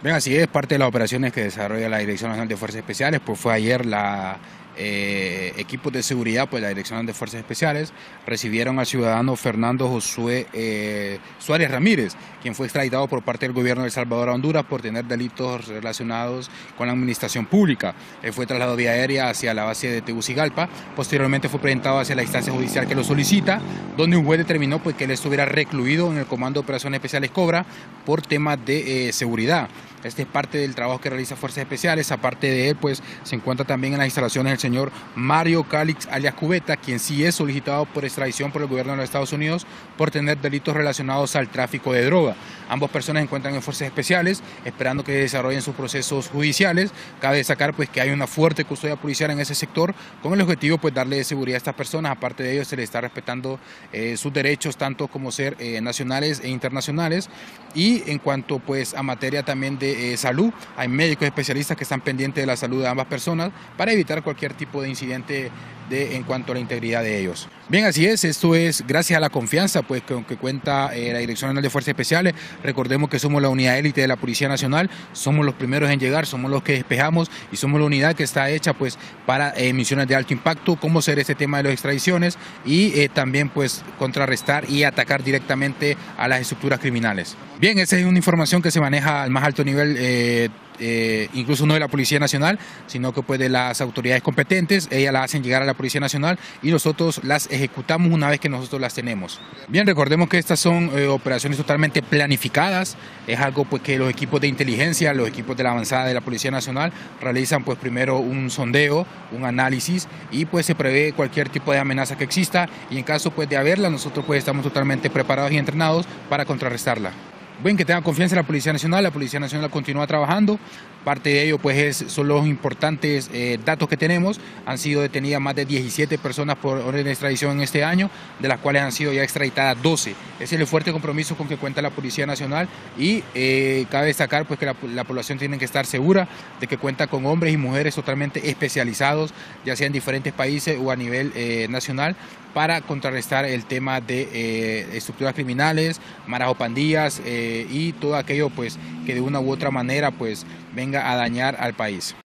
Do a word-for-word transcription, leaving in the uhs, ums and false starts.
Bien, así es, parte de las operaciones que desarrolla la Dirección Nacional de Fuerzas Especiales, pues fue ayer la eh, equipos de seguridad, pues la Dirección Nacional de Fuerzas Especiales recibieron al ciudadano Fernando Josué eh, Suárez Ramírez, quien fue extraditado por parte del gobierno de El Salvador a Honduras por tener delitos relacionados con la administración pública. Él fue trasladado vía aérea hacia la base de Tegucigalpa, posteriormente fue presentado hacia la instancia judicial que lo solicita, donde un juez determinó pues que él estuviera recluido en el Comando de Operaciones Especiales Cobra por temas de eh, seguridad. Este es parte del trabajo que realiza Fuerzas Especiales. Aparte de él, pues se encuentra también en las instalaciones el señor Mario Calix alias Cubeta, quien sí es solicitado por extradición por el gobierno de los Estados Unidos por tener delitos relacionados al tráfico de droga. Ambas personas se encuentran en Fuerzas Especiales, esperando que desarrollen sus procesos judiciales. Cabe destacar pues que hay una fuerte custodia policial en ese sector, con el objetivo pues darle seguridad a estas personas. Aparte de ello, se les está respetando eh, sus derechos, tanto como ser eh, nacionales e internacionales. Y en cuanto pues a materia también de Eh, salud, hay médicos especialistas que están pendientes de la salud de ambas personas para evitar cualquier tipo de incidente de, en cuanto a la integridad de ellos. Bien, así es, esto es gracias a la confianza pues con que cuenta eh, la Dirección Nacional de Fuerzas Especiales. Recordemos que somos la unidad élite de la Policía Nacional, somos los primeros en llegar, somos los que despejamos y somos la unidad que está hecha pues para eh, misiones de alto impacto, como ser este tema de las extradiciones y eh, también pues contrarrestar y atacar directamente a las estructuras criminales. Bien, esa es una información que se maneja al más alto nivel, eh, eh, incluso no de la Policía Nacional, sino que pues de las autoridades competentes. Ellas las hacen llegar a la Policía Nacional y nosotros las ejecutamos una vez que nosotros las tenemos. Bien, recordemos que estas son eh, operaciones totalmente planificadas. Es algo pues que los equipos de inteligencia, los equipos de la avanzada de la Policía Nacional realizan pues primero un sondeo, un análisis y pues se prevé cualquier tipo de amenaza que exista, y en caso pues de haberla, nosotros pues estamos totalmente preparados y entrenados para contrarrestarla. Bueno, que tengan confianza en la Policía Nacional. La Policía Nacional continúa trabajando. Parte de ello pues es, son los importantes eh, datos que tenemos. Han sido detenidas más de diecisiete personas por orden de extradición en este año, de las cuales han sido ya extraditadas doce. Ese es el fuerte compromiso con que cuenta la Policía Nacional, y eh, cabe destacar pues que la, la población tiene que estar segura de que cuenta con hombres y mujeres totalmente especializados, ya sea en diferentes países o a nivel eh, nacional, para contrarrestar el tema de eh, estructuras criminales, maras o pandillas eh, y todo aquello pues que de una u otra manera pues venga a dañar al país.